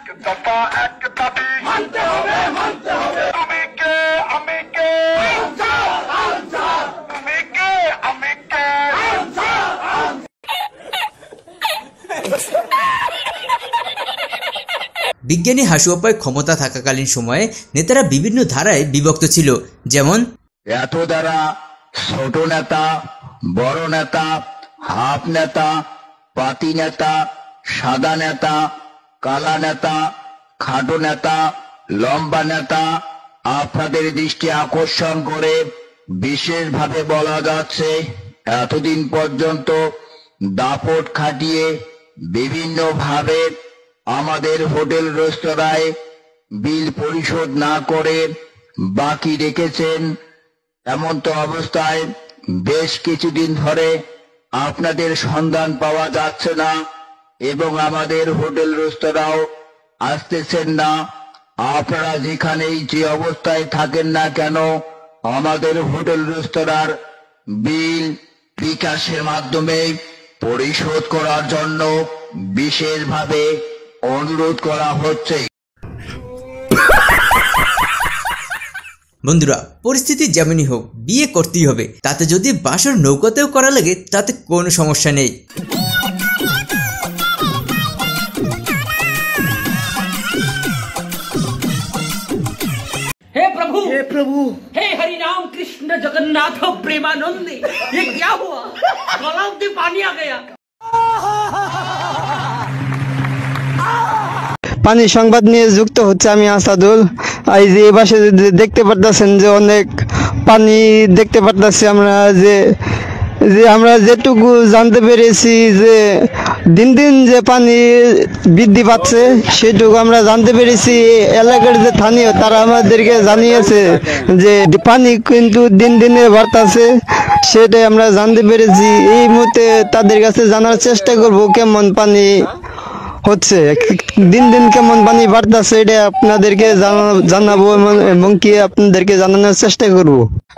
বিজ্ঞানী হাসুয়াপায় ক্ষমতা থাকাকালীন সময়ে নেতারা বিভিন্ন ধারায় বিভক্ত ছিল, যেমন এত দ্বারা ছোট নেতা, বড় নেতা, হাফ নেতা, পাতি নেতা, সাদা নেতা, কালা নেতা, খাটো নেতা, লম্বা নেতা। আপনাদের দৃষ্টি আকর্ষণ করে বিশেষভাবে বলা যাচ্ছে, এতদিন পর্যন্ত দাপট খাটিয়ে বিভিন্নভাবে আমাদের হোটেল রেস্তোরাঁয় বিল পরিশোধ না করে বাকি রেখেছেন। এমন তো অবস্থায় বেশ কিছুদিন ধরে আপনাদের সন্ধান পাওয়া যাচ্ছে না এবং আমাদের হোটেল রেস্তোরাঁও আসতেছেন না। আপনারা যেখানেই যে অবস্থায় থাকেন না কেন, আমাদের হোটেল রেস্তোরাঁর বিল বিকাশের মাধ্যমে পরিশোধ করার জন্য বিশেষভাবে অনুরোধ করা হচ্ছে। বন্ধুরা, পরিস্থিতি যেমনই হোক বিয়ে করতেই হবে, তাতে যদি বাসর নৌকাতেও করা লাগে তাতে কোনো সমস্যা নেই। हे प्रभु, हे हरि राम कृष्ण जगन्नाथ प्रेमानंद, ये क्या हुआ? गलाव में पानी आ गया। পানি সংবাদ নিয়ে যুক্ত হচ্ছে আমি আসাদুল। এই যে এপাশে দেখতে পারতেছেন যে অনেক পানি দেখতে পারতেছি আমরা, যে আমরা যেটুকু জানতে পেরেছি যে দিন দিন যে পানি বৃদ্ধি পাচ্ছে সেটুকু আমরা জানতে পেরেছি। এলাকার যে স্থানীয় তারা আমাদেরকে জানিয়েছে যে পানি কিন্তু দিন দিনে বাড়তেছে, সেটাই আমরা জানতে পেরেছি। এই মুহূর্তে তাদের কাছে জানার চেষ্টা করব কেমন পানি হচ্ছে, দিন দিন কেমন পানি বাড়তেছে, এটা আপনাদেরকে জানাবো এবং কি আপনাদেরকে জানানোর চেষ্টা করব।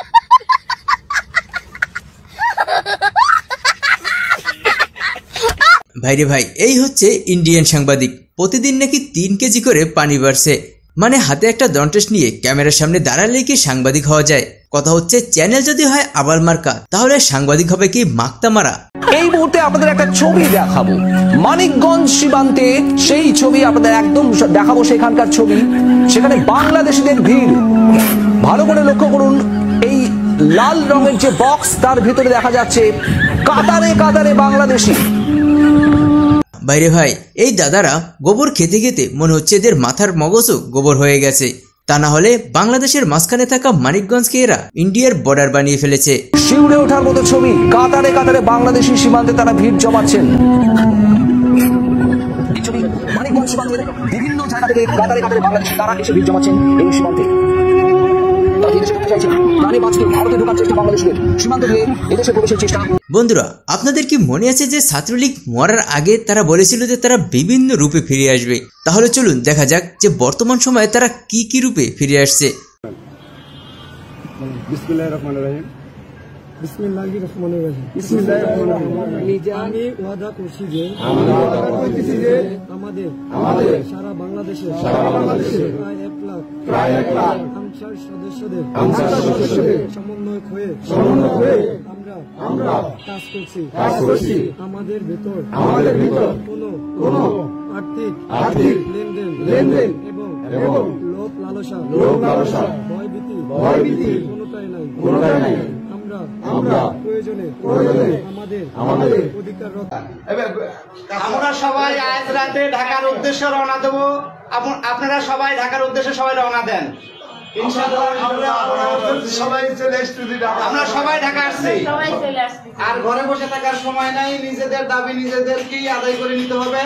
ভাইরে ভাই, এই হচ্ছে ইন্ডিয়ান সাংবাদিক। প্রতিদিন নাকি 3 কেজি করে পানি বাড়ছে। মানে হাতে একটা দন্টেস নিয়ে ক্যামেরার সামনে দাঁড়ালেই কি সাংবাদিক হওয়া যায়? কথা হচ্ছে চ্যানেল যদি হয় আবাল মার্কা, তাহলে সাংবাদিক হবে কি মাক্তা মারা? এই মুহূর্তে আপনাদের একটা ছবি দেখাবো মানিকগঞ্জ সীমান্তে, সেই ছবি আপনাদের একদম দেখাবো, সেখানকার ছবি। সেখানে বাংলাদেশিদের ভিড় ভালো করে লক্ষ্য করুন। এই লাল রঙের যে বক্স, তার ভিতরে দেখা যাচ্ছে কাতারে কাতারে বাংলাদেশি। বাইরে ভাই, এই দাদারা গোবর খেতে খেতে মনে হচ্ছে এদের মাথার মগজও গোবর হয়ে গেছে। তা না হলে বাংলাদেশের মাঝখানে থাকা মানিকগঞ্জকে এরা ইন্ডিয়ার বর্ডার বানিয়ে ফেলেছে। শিউরে ওঠার মতো ছবি, কাতারে কাতারে বাংলাদেশি সীমান্তে তারা ভিড় জমাচ্ছেন। মানিকগঞ্জ সীমান্তের বিভিন্ন জায়গা থেকে কাতারে কাতারে বাংলাদেশি তারা এসে ভিড় জমাচ্ছেন এই সীমান্তে। বন্ধুরা, আপনাদের কি মনে আছে যে ছাত্রলীগ মরার আগে তারা বলেছিল যে তারা বিভিন্ন রূপে ফিরে আসবে? তাহলে চলুন দেখা যাক যে বর্তমান সময়ে তারা কি কি রূপে ফিরে আসছে। আমি ওয়াদা করছি যে আমাদের সারা বাংলাদেশে প্রায় 1 লাখ আনসার সদস্যদের সমন্বয় হয়ে আমরা কাজ করছি। আমাদের ভিতর কোনো আর্থিক লেনদেন এবং লোভ লালসা ভয়ভীতি কোনোটাই নাই। আমরা প্রয়োজনে আমাদের অধিকার রক্ষা। আমরা সবাই আজ রাতে ঢাকার উদ্দেশ্যে রওনা দেব। আপনারা সবাই ঢাকার উদ্দেশ্যে সবাই রওনা দেন। আমরা সবাই ঢাকা আসছি, আর ঘরে বসে থাকার সময় নাই। নিজেদের দাবি নিজেদেরকেই আদায় করে নিতে হবে।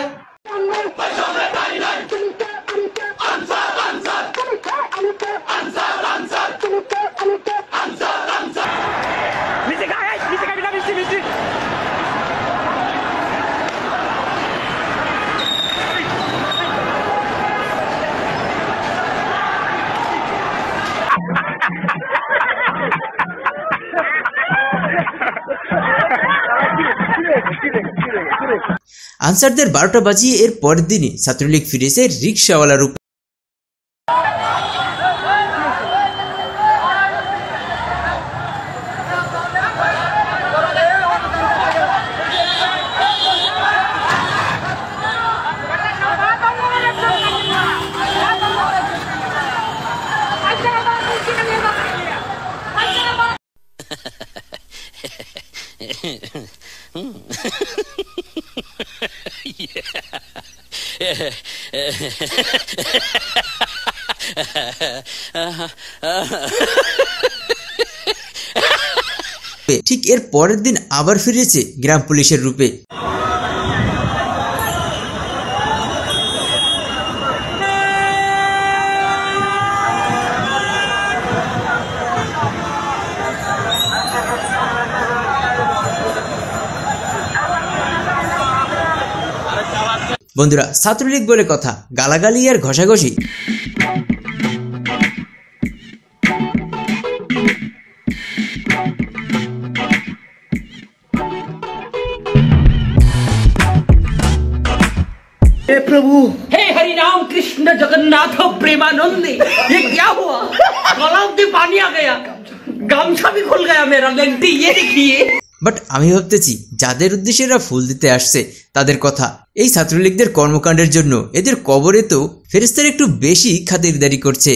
আনসারদের 12টা বাজিয়ে এর পরের দিনই ছাত্রলীগ ফিরেছে রিকশাওয়ালা রূপে। ঠিক এর পরের দিন আবার ফিরেছে গ্রাম পুলিশের রূপে। বন্ধুরা, ছাত্রলীগ বলে কথা, গালাগালি আর ঘষাঘষি। हे प्रभु, हे हरि राम कृष्ण जगन्नाथ प्रेमानंद, ये क्या हुआ? गला में पानी आ गया, गामछा भी खुल गया मेरा। लेंटी ये देखिए। বাট আমি ভাবতেছি যাদের উদ্দেশ্যে এরা ফুল দিতে আসছে তাদের কথা। এই ছাত্রলীগদের কর্মকাণ্ডের জন্য এদের কবরে তো ফেরেশতারা একটু বেশি খাতিরদারি করছে।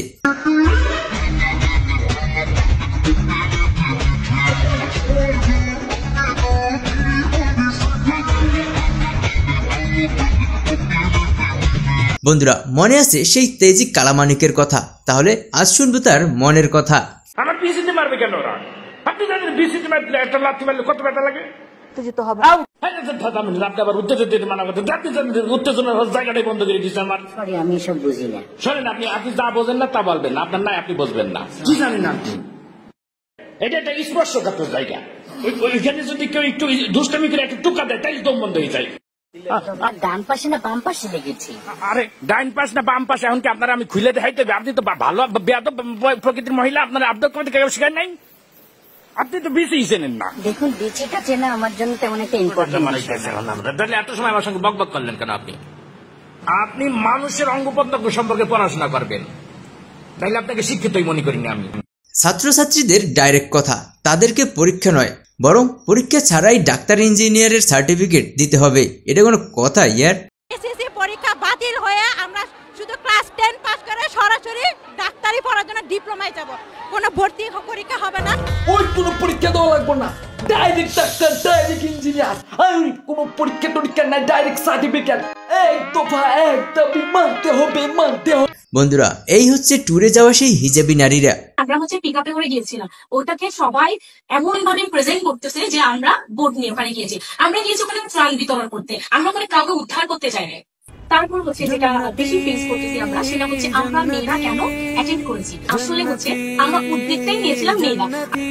বন্ধুরা, মনে আছে সেই তেজি কালামানিকের কথা? তাহলে আজ শুনবো তার মনের কথা। আমার পিসিতে মারবে কেন ওরা? আপনি জানেন পিসিতে মারলে একটা লাথি মারলে কত ব্যথা লাগে? উত্তেজিত হবে। আপনি আবার উত্তেজিত মানা করতে আপনি জানেন উত্তেজনার জায়গাটাই বন্ধ করে দিচ্ছেন আমার। সরি, আমি সব বুঝি না। শোনেন, আপনি যা বোঝেন না তা বলবেন না, আপনার নাই আপনি বুঝবেন না। কি জানেন আপনি? এটা একটা স্পর্শকাতর জায়গা। ওইখানে যদি কেউ একটু দুষ্টামি করে একটু টুকা দেয় তাই দম বন্ধ হয়ে যায়। ডান পাশে না বাম পাশে লেগেছি? আরে ডাইন পাশ না বাম পাশে এখন কি আপনারা আমি খুলে দেখাইতে হবে? আপনি তো ভালো বেয়াদব প্রকৃতির মহিলা, আপনারা আবদার করতে কেউ শেখায় নাই। আপনি তো বেশি চেনেন না। দেখুন, বেঁচেটা চেনা আমার জন্য তেমন একটা ইম্পর্টেন্ট। তাহলে এত সময় আমার সঙ্গে বকবক করলেন কেন? আপনি মানুষের অঙ্গ প্রত্যঙ্গ সম্পর্কে পড়াশোনা করবেন, তাইলে আপনাকে শিক্ষিতই মনে করিনি আমি। ছাত্রছাত্রীদের ডাইরেক্ট কথা, তাদেরকে পরীক্ষা নয় বরং পরীক্ষা ছাড়াই ডাক্তার ইঞ্জিনিয়ারের সার্টিফিকেট দিতে হবে। এটা কোনো কথা ইয়ার? এসএসসি পরীক্ষা বাতিল হয়ে আমরা শুধু ক্লাস 10 পাস করে সরাসরি ডাক্তারি পড়ার জন্য ডিপ্লোমায় যাব, কোনো ভর্তি পরীক্ষা হবে না। ওই কোনো পরীক্ষা দেওয়া লাগবে না, ডাইরেক্ট ডাক্তার, ডাইরেক্ট ইঞ্জিনিয়ার, আর কোনো পরীক্ষা টরীক্ষা নাই, ডাইরেক্ট সার্টিফিকেট। এক দফা এক দাবি মানতে হবে, মানতে হবে। বন্ধুরা, এই হচ্ছে ট্যুরে যাওয়া সেই হিজাবি নারীরা। আমরা হচ্ছে পিকআপে করে গিয়েছিলাম, ওটাকে সবাই এমন ভাবে প্রেজেন্ট করতেছে যে আমরা বোট নিয়ে ওখানে গিয়েছি। আমরা গিয়েছি ওখানে ত্রাণ বিতরণ করতে, আমরা ওখানে কাউকে উদ্ধার করতে চাই না। তারপর হচ্ছে যেটা বেশি ফেস করতেছি আমরা, সেটা হচ্ছে আমরা মেয়েরা কেন অ্যাটেন্ড করেছি। আসলে হচ্ছে আমরা উদ্যোগটাই নিয়েছিলাম মেয়েরা।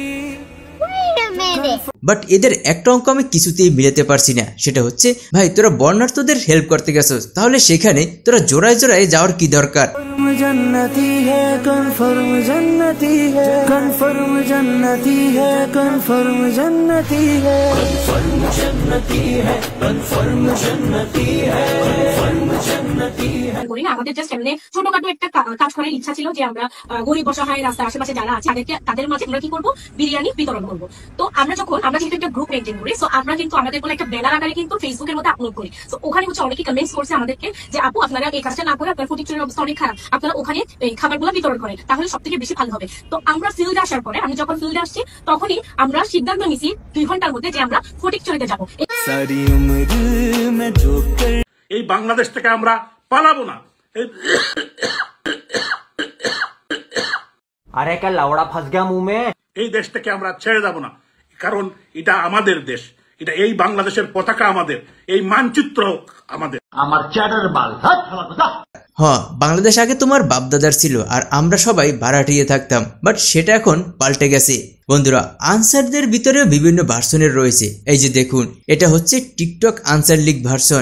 বাট এদের একটা অঙ্ক আমি কিছুতেই মিলাতে পারছি না, সেটা হচ্ছে ভাই তোরা বর্ণার্থদের হেল্প করতে গেছস, তাহলে সেখানে তোরা জোড়ায় জোড়ায় যাওয়ার কি দরকার? जन्नती है कन्फर्म जन्नती है, कन्फर्म जन्नती है, कन्फर्म जन्नती है, कन्फर्म जन्नती है, कन्फर्म जन्नती है, कन्फर्म जन्नती है। আমাদের জাস্ট এমনি ছোটখাটো একটা কাজ করার ইচ্ছা ছিল যে আমরা গরিব অসহায় রাস্তার আশেপাশে যারা আছে তাদের মাঝে আমরা কি করবো, বিরিয়ানি বিতরণ করবো। তো আমরা যেহেতু একটা গ্রুপ মেনটেন করি, সো আমরা কিন্তু আমাদের কোনো একটা ব্যানার আকারে কিন্তু ফেসবুকের মধ্যে আপলোড করি। তো ওখানে হচ্ছে অনেকে কমেন্টস করছে আমাদেরকে যে আপু আপনারা এই কাজটা না করে, আপনার ফটিকছড়ির অবস্থা অনেক খারাপ, আপনারা ওখানে এই খাবারগুলো বিতরণ করেন, তাহলে সব থেকে বেশি ভালো হবে। তো আমরা ফিল্ডে আসার পরে, আমি যখন ফিল্ডে আসছি তখনই আমরা সিদ্ধান্ত নিয়েছি 2 ঘন্টার মধ্যে যে আমরা ফটিকছড়িতে যাবো। এই বাংলাদেশ থেকে আমরা পালাবো না। अरे क्या लवड़ा फंस गया मुंह में? এই দেশ থেকে আমরা ছেড়ে যাব না, কারণ এটা আমাদের দেশ, এটা এই বাংলাদেশের পতাকা আমাদের, এই মানচিত্র আমাদের। আমার চ্যাটার বাল। হ্যাঁ, বাংলাদেশ আগে তোমার বাপদাদার ছিল আর আমরা সবাই ভাড়াটিয়ে থাকতাম, বাট সেটা এখন পাল্টে গেছে। বন্ধুরা, আনসারদের ভিতরেও বিভিন্ন ভার্সনের রয়েছে। এই যে দেখুন, এটা হচ্ছে টিকটক আনসার লিগ ভার্সন।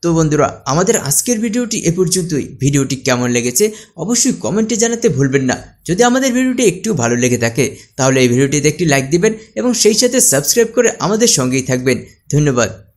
তো বন্ধুরা, আমাদের আজকের ভিডিওটি এ পর্যন্তই। ভিডিওটি কেমন লেগেছে অবশ্যই কমেন্টে জানাতে ভুলবেন না। যদি আমাদের ভিডিওটি একটু ভালো লেগে থাকে তাহলে এই ভিডিওটিতে একটি লাইক দিবেন এবং সেই সাথে সাবস্ক্রাইব করে আমাদের সঙ্গেই থাকবেন। ধন্যবাদ।